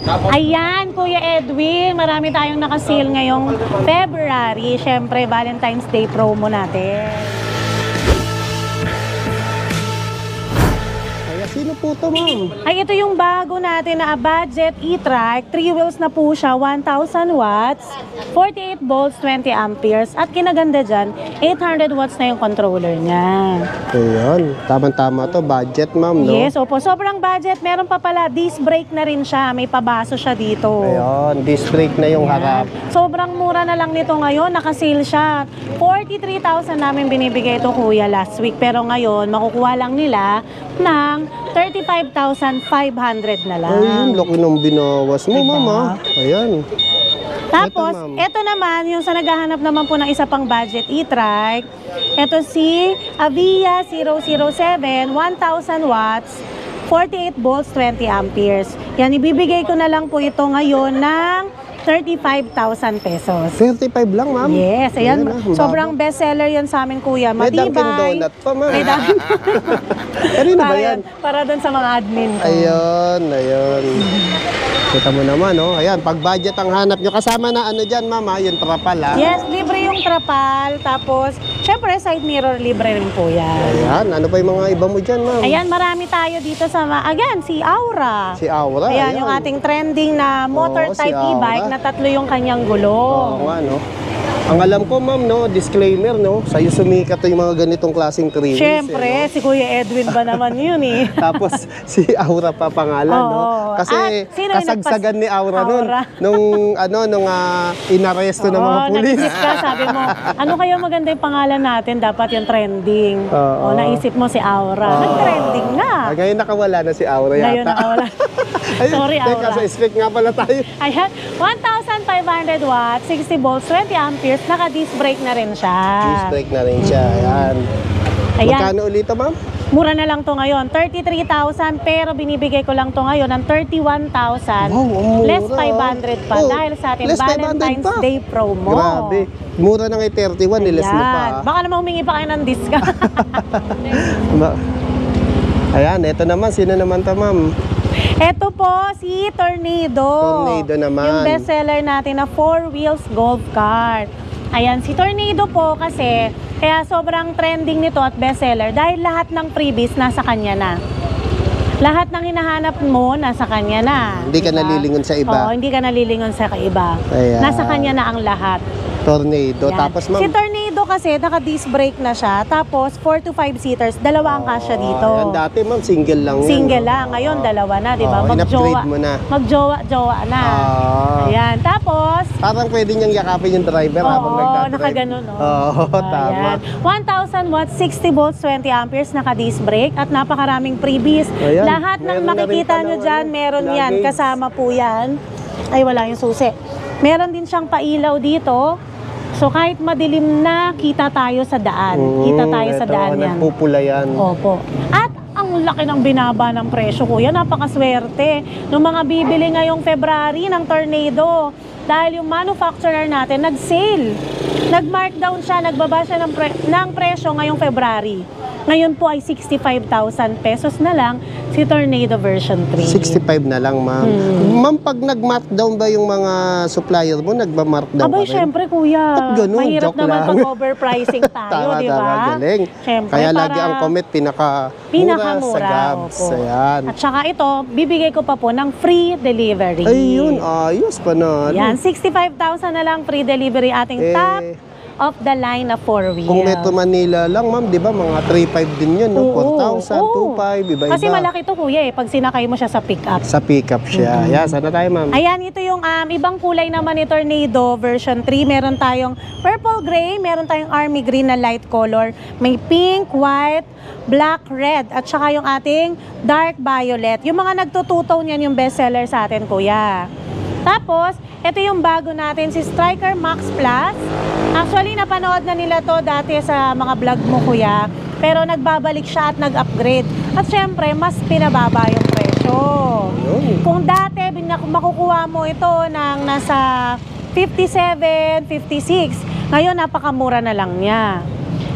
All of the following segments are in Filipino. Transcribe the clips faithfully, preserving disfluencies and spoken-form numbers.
Ayan, Kuya Edwin, marami tayong nakasale ngayong February. Siyempre, Valentine's Day promo natin. Sino po ito, ma'am? Ay, ito yung bago natin na budget e-trike. three wheels na po siya, one thousand watts, forty-eight volts, twenty amperes. At kinaganda dyan, eight hundred watts na yung controller niya. Ayan, tama-tama to. Budget, ma'am, no? Yes, opo. Sobrang budget. Meron pa pala, disc brake na rin siya. May pabaso siya dito. Ayan, disc brake na yung harap. Sobrang mura na lang nito ngayon. Nakasale siya. forty-three thousand namin binibigay ito, kuya, last week. Pero ngayon, makukuha lang nila ng thirty-five thousand five hundred na lang. Ayun, laki nung binawas mo, Diba? mama. Ayan. Tapos, Ito, ma'am. ito naman, yung sa naghahanap naman po ng isa pang budget e-trike, ito si Avia zero zero seven, one thousand watts, forty-eight volts, twenty amperes. Yan, ibibigay ko na lang po ito ngayon ng thirty-five thousand pesos. thirty-five lang, ma'am. Yes, ayan. Ayan, ah, Sobrang bestseller yan sa amin, kuya. May Matibay. Dunkin' Donut pa, ma'am. May Dunkin' Kanino ba para, yan? para doon sa mga admin ko. Ayun, ayun. Kita mo naman, no? Ayan, pag budget ang hanap nyo. Kasama na ano dyan, mama, yung trapal, ha? Yes, libre yung trapal. Tapos, syempre, side mirror libre rin po yan. Ayan, ano pa yung mga iba mo dyan, ma'am? Ayan, marami tayo dito sa, ma- again, si Aura. Si Aura, Ayan, ayan. yung ating trending na motor Oo, si type e-bike Aura. na tatlo yung kanyang Oo gulong. nga, no? Ang alam ko, ma'am, no, disclaimer, no, sa'yo sumikat yung mga ganitong klaseng three wheels, Syempre, eh, si Kuya Edwin ba naman yun eh. no? Tapos, si Aura pa pangalan, no? Oo. Kasi, At sino yung kasagsagan ni Aura, nun, Aura? nung, ano, nung uh, inaresto ng mga Oo, pulis. nag-isip ka, sabi mo, ano kaya maganda yung pangalan natin? Dapat yung trending. Oo. O, naisip mo si Aura. Oo. Nag-trending na. Ah, ngayon nakawala na si Aura yata. Ngayon nakawala. Ay, Sorry, teka, Aura. sa spec nga pala tayo. Ayan, one thousand five hundred watts, sixty volts, twenty amperes, naka-disc brake na rin siya. Disc brake na rin siya. Ayan. Ayan. Magkano ulit ito, ma'am? Mura na lang to ngayon, thirty-three thousand, pero binibigay ko lang to ngayon ng thirty-one thousand. Wow, ang mura. Less five hundred pa Oh, dahil sa ating less five hundred Valentine's pa. Day promo. Grabe. Mura na kay thirty-one, niles mo pa. Ayan. Baka naman humingi pa kayo ng discount. Ba- Ayan, ito naman. Sino naman to, ma'am? Ito po si Tornado. Tornado naman. Yung bestseller natin na four wheels golf cart. Ayan, si Tornado po kasi kaya sobrang trending nito at bestseller dahil lahat ng freebies nasa kanya na. Lahat ng hinahanap mo nasa kanya na. Hindi ka diba? nalilingon sa iba. Oo, hindi ka nalilingon sa iba. Ayan. Nasa kanya na ang lahat. Tornado. Yan. Tapos, ma'am. Si Tornado kasi naka-disc brake na siya. Tapos four to five seaters, dalawa ang kasya dito. Ayan, dati, ma'am, single lang yan. Single no? lang. Ngayon, Oo. dalawa na, di ba? Oo, Magjowa. in-upgrade mo na. Magjowa-jowa na. Ah. Ayan. Tapos, Parang pwede niyang yakapin yung driver habang oo, nagdadrive. nakaganon. Oo, tama. Ayan. one thousand watts, sixty volts, twenty amperes, naka-disc brake at napakaraming freebies. Ayan. Lahat ng Meron na rin makikita palang nyo dyan, ano, meron yan. luggage. Kasama po yan. Ay, wala yung susi. Meron din siyang pailaw dito. So, kahit madilim na, kita tayo sa daan. Kita tayo sa Ito, daan yan. nagpupula yan. Opo. At ang laki ng binaba ng presyo, kuya. Napakaswerte. Nung mga bibili ngayong February ng Tornado. Dahil yung manufacturer natin, nag-sale. Nag-markdown siya, nagbaba siya ng, pre- ng presyo ngayong February. Ngayon po ay sixty-five thousand pesos na lang si Tornado version three. sixty-five na lang, ma'am. Hmm. Ma'am, pag nag-markdown ba yung mga supplier mo, nagba-markdown Abay, pa rin? syempre, kuya. Ba't ganun? Mahirap Joke naman lang. pag overpricing tayo, Tama, di tama, ba? galing. Syempre, Kaya para lagi ang comment, pinaka pinakamura. sa Gabs. Opo. Ayan. At saka ito, bibigay ko pa po ng free delivery. Ayun, ayos pa na. Yan, sixty-five thousand na lang free delivery ating Eh, top of the line na four wheel. Kung Metro Manila lang, ma'am, di ba, mga three five din yun, no? Oo, four thousand, oo. two five, iba-iba. Kasi malaki to, kuya, eh, pag sinakay mo siya sa pick-up. Sa pickup siya. Mm-hmm. Yan, sana tayo, ma'am. Ayan, ito yung um, ibang kulay naman ni Tornado version three. Meron tayong purple gray, meron tayong army green na light color. May pink, white, black, red, at saka yung ating dark violet. Yung mga nagtututaw niyan yung bestseller sa atin, kuya. Tapos, ito yung bago natin, si Striker Max Plus. Actually, napanood na nila to dati sa mga vlog mo, kuya. Pero nagbabalik siya at nag-upgrade. At syempre, mas pinababa yung presyo. Yun. Kung dati, binak- makukuha mo ito ng nasa fifty-seven, fifty-six. Ngayon, napakamura na lang niya.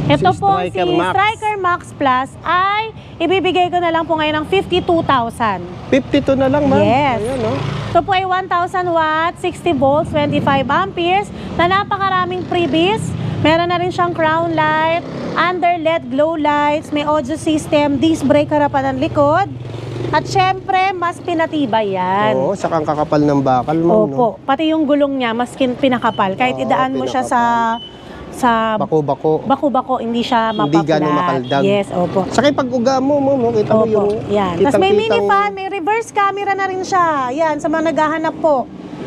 Ito Si po Striker si Max. Striker Max Plus ay ibibigay ko na lang po ngayon ng fifty-two thousand. fifty-two na lang, ma'am. Yes. Ayan, oh. Ito po ay one thousand watts, sixty volts, twenty-five amperes na napakaraming freebies. Meron na rin siyang crown light, under L E D glow lights, may audio system, disc brake harapan ng likod. At syempre, mas pinatibay yan. Oo, saka ang kakapal ng bakal, ma'am. Opo, pati yung gulong niya, mas kin- pinakapal. Kahit Oo, idaan mo siya sa sa Bako-bako. bako-bako, hindi siya Hindi mapaplat. ganun makaldag. Yes, opo. Saka yung pag-uga mo, ma'am, oh, kita mo Opo, yung... yan. Tapos may mini kitang-kitang- fan, may reverse camera na rin siya. Yan, sa mga naghahanap po.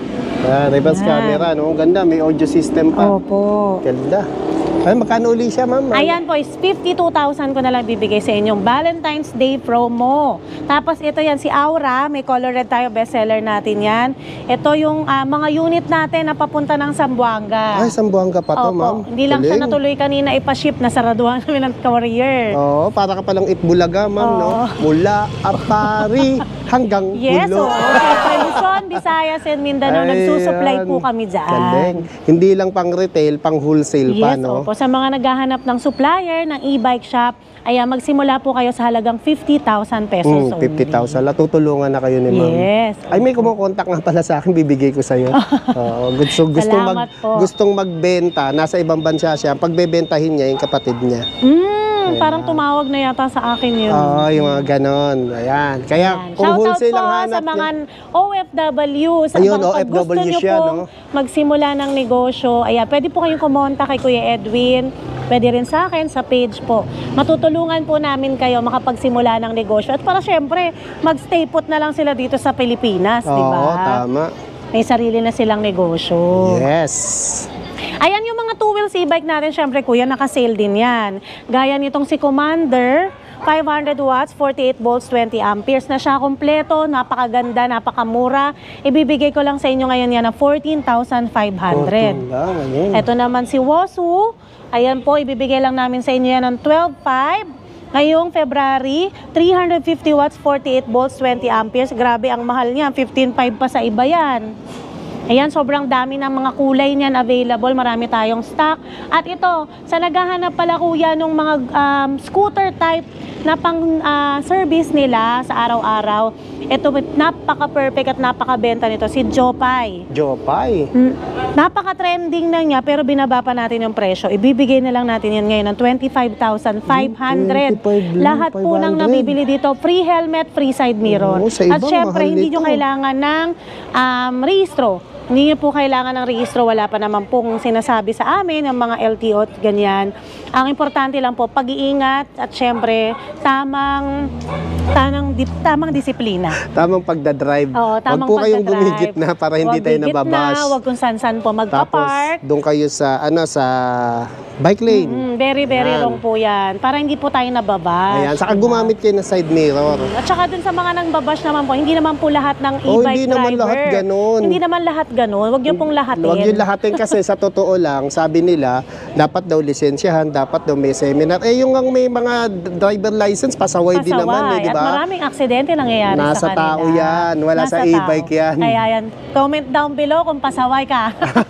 Ah, reverse Yan. camera, no? Ang ganda, may audio system pa. Opo. Ganda. Ay, magkano uli siya, ma'am? Ayan po, is fifty-two thousand ko na lang bibigay sa inyong Valentine's Day promo. Tapos ito yan, si Aura, may color red tayo, bestseller natin yan. Ito yung ah, mga unit natin na papunta ng Zamboanga. Ay, Sambuanga pa to, Opo, ma'am. hindi lang siya Galing. natuloy kanina ipaship, nasaraduhan kami ng courier. Oo, para ka palang Itbulaga, ma'am, no? Oo. Mula Apari hanggang Yes, Bulo. oo. Siyempre, Luzon, Visayas, and Mindanao, nagsusupply Ayan. po kami dyan. Galing. Hindi lang pang retail, pang wholesale pa, Yes, no? opo. Sa mga naghahanap ng supplier, ng e-bike shop, ayan, magsimula po kayo sa halagang fifty thousand pesos Hmm, fifty thousand. Natutulungan na kayo ni ma'am. Yes. Ay, may kumukontak nga pala sa akin, bibigay ko sa'yo. Oo, gusto, gustong, mag, Salamat po. gustong magbenta, nasa ibang bansa siya, pagbebentahin niya yung kapatid niya. Mm, parang tumawag na yata sa akin yun. Oo, yung mga ganon. Ayan. Kaya Ayan. kung Shoutout wholesale po ang hanap sa mga niya, O F W. Sa Ayun, mga pag gusto O F W nyo siya, pong no? magsimula ng negosyo, ayan, pwede po kayong kumonta kay Kuya Edwin. Pwede rin sa akin, sa page po. Matutulungan po namin kayo makapagsimula ng negosyo. At para syempre, magstay put na lang sila dito sa Pilipinas, di ba? oo, tama. May sarili na silang negosyo. Yes. Ayan yung mga two wheels e-bike natin, syempre kuya, naka-sale din yan. Gaya nitong si Commander, five hundred watts, forty-eight volts, twenty amperes na siya kompleto, napakaganda, napakamura. Ibibigay ko lang sa inyo ngayon yan na fourteen thousand five hundred. fourteen lang, ayun. Ito naman si Wosu, ayan po, ibibigay lang namin sa inyo yan ng twelve five. Ngayong February, three hundred fifty watts, forty-eight volts, twenty amperes. Grabe, ang mahal niya, fifteen five pa sa iba yan. Ayan, sobrang dami ng mga kulay niyan available. Marami tayong stock. At ito, sa naghahanap pala kuya ng mga um, scooter type na pang uh, service nila sa araw-araw, ito, napaka-perfect at napaka-benta nito, si Jopay. Jopay. Mm, napaka-trending na niya, pero binaba pa natin yung presyo. Ibibigay na lang natin yan ngayon ng twenty-five thousand five hundred. twenty-five lang, Lahat po ng five hundred. nabibili dito, free helmet, free side mirror. Oo, sa At iba, syempre, mahal hindi nyo nito. kailangan ng um, rehistro. Hindi nyo po kailangan ng rehistro, wala pa naman pong sinasabi sa amin, ng mga L T O at ganyan. Ang importante lang po, pag-iingat at syempre, tamang, tamang, di, tamang disiplina. Tamang pagdadrive. Oo, Huwag tamang po kayong pagdadrive. gumigit na para hindi Huwag tayo gigit nababas. na, huwag kung san-san po Tapos, magpa-park. doon kayo sa, ano, sa bike lane. Mm, very, very Yan. wrong po yan. Para hindi po tayo nababas. Ayan, saka gumamit kayo ng side mirror. At saka dun sa mga nang babash naman po, hindi naman po lahat ng Oh, e-bike hindi driver. naman lahat ganun. Hindi naman lahat ganun. Huwag niyo pong lahatin. Huwag yung lahatin kasi sa totoo lang, sabi nila, dapat daw lisensyahan, dapat daw may seminar. Eh, yung ang may mga driver license, pasaway, din naman, eh, di At ba? maraming aksidente nangyayari Nasa sa kanila. tao yan. Wala Nasa sa e-bike tao. yan. Kaya yan. Comment down below kung pasaway ka.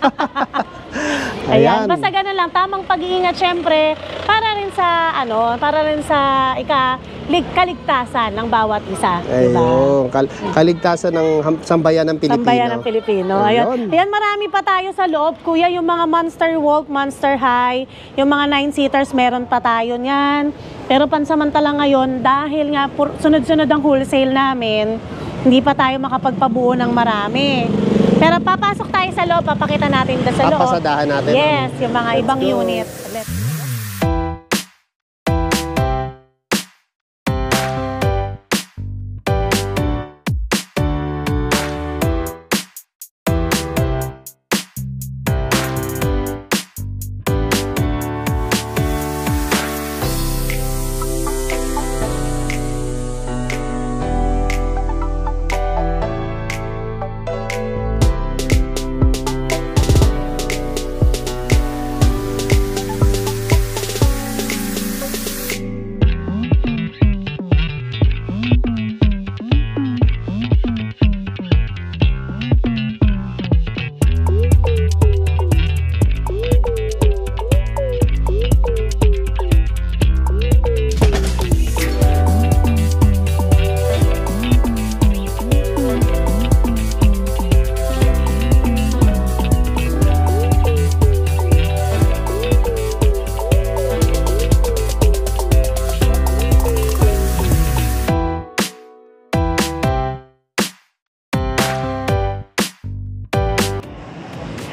Ayan. Ayan. Basta ganun lang. Tamang pag-iingat syempre para rin sa, ano, para rin sa ika, lig, kaligtasan ng bawat isa. Diba? Ayun, kal- kaligtasan ng ham- sambayan ng Pilipino. Sambayan ng Pilipino. Ayun. Ayun. Ayan, marami pa tayo sa loob, kuya. Yung mga Monster Wolf, Monster High, yung mga nine-seaters, meron pa tayo niyan. Pero pansamantala ngayon, dahil nga pur- sunod-sunod ang wholesale namin, hindi pa tayo makapagpabuo ng marami. Pero papasok tayo sa loob, papakita natin doon sa loob. Papasadahan natin. Yes, yung mga Let's ibang go. units. Let's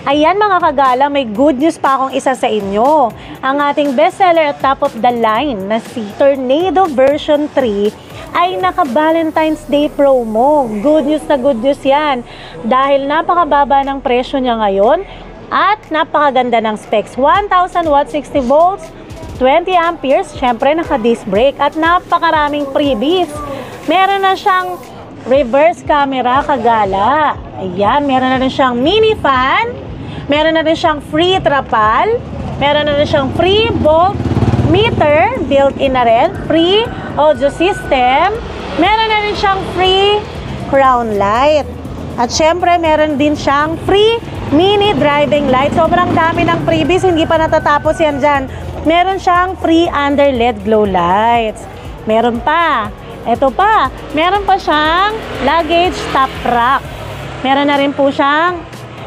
Ayan mga kagala, may good news pa akong isa sa inyo. Ang ating bestseller at top of the line na si Tornado version three ay naka-Valentine's Day promo. Good news na good news yan. Dahil napakababa ng presyo niya ngayon at napakaganda ng specs. one thousand watts, sixty volts, twenty amperes, syempre naka-disc brake at napakaraming freebies. Meron na siyang reverse camera kagala. Ayan, meron na rin siyang mini fan. Meron na rin siyang free trapal. Meron na rin siyang free volt meter, built-in na rin. Free audio system. Meron na rin siyang free crown light. At syempre, meron din siyang free mini driving light. Sobrang dami ng freebies, hindi pa natatapos yan dyan. Meron siyang free under L E D glow lights. Meron pa. Ito pa, meron pa siyang luggage top rack. Meron na rin po siyang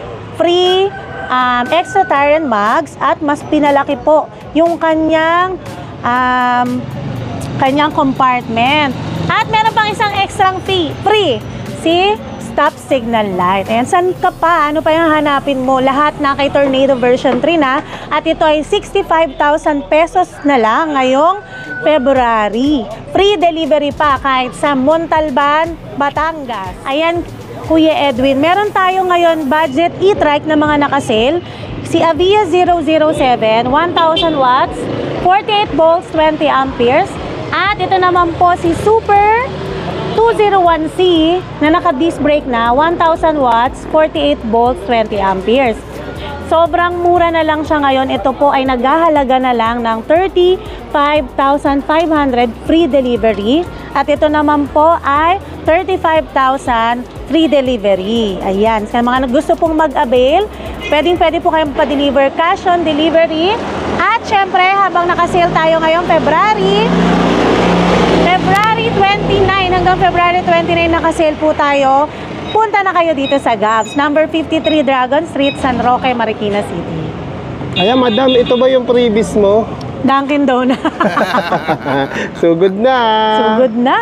free um, extra tire and mugs at mas pinalaki po yung kanyang um, kanyang compartment. At meron pang isang extra fee, free, si stop signal light. Ayan, saan ka pa? Ano pa yung hanapin mo? Lahat na kay Tornado version three na. At ito ay sixty-five thousand pesos na lang ngayong February. Free delivery pa kahit sa Montalban, Batangas. Ayan, Kuya Edwin, meron tayo ngayon budget e-trike na mga nakasale. Si Avia zero zero seven, one thousand watts, forty-eight volts, twenty amperes. At ito naman po si Super two oh one C na naka-disc brake na, one thousand watts, forty-eight volts, twenty amperes. Sobrang mura na lang siya ngayon. Ito po ay naghahalaga na lang ng thirty-five thousand five hundred free delivery. At ito naman po ay thirty-five thousand free delivery. Ayan. Sa mga gusto pong mag-avail, pwedeng pwede po kayong pa-deliver cash on delivery. At syempre, habang nakasale tayo ngayong February, February twenty-nine hanggang February twenty-nine nakasale po tayo. Punta na kayo dito sa Gabs, number fifty-three Dragon Street, San Roque, Marikina City. Ayan, madam, ito ba yung freebies mo? Dunkin Donut. Sugod na. Sugod na.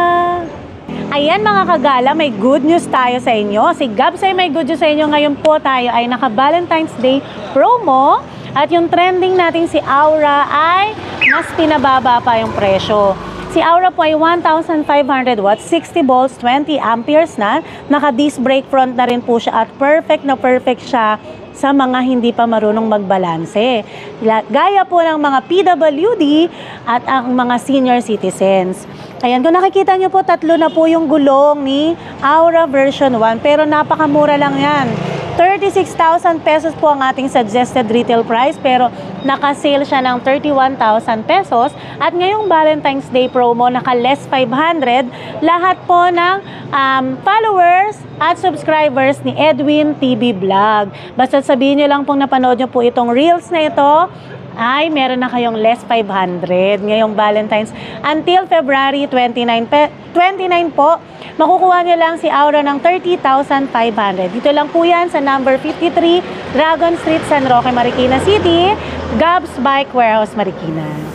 Ayan mga kagala, may good news tayo sa inyo. Si Gabs ay may good news sa inyo. Ngayon po tayo ay naka-Valentine's Day promo. At yung trending natin si Aura ay mas pinababa pa yung presyo. Si Aura po ay one thousand five hundred watts, sixty volts, twenty amperes na. Naka-disc brake front na rin po siya at perfect na perfect siya sa mga hindi pa marunong magbalanse. Gaya po ng mga P W D at ang mga senior citizens. Ayan, kung nakikita nyo po, tatlo na po yung gulong ni Aura version one, pero napakamura lang yan. thirty-six thousand pesos po ang ating suggested retail price, pero naka-sale siya ng thirty-one thousand pesos. At ngayong Valentine's Day promo, naka-less five hundred, lahat po ng um, followers at subscribers ni Edwin T V Vlog. Basta sabihin nyo lang pong napanood nyo po itong reels na ito, ay meron na kayong less five hundred ngayong Valentine's. Until February twenty-nine, twenty-nine po, makukuha nyo lang si Aura ng thirty thousand five hundred. Dito lang po yan sa number fifty-three Dragon Street, San Roque, Marikina City, Gabs Bike Warehouse, Marikina.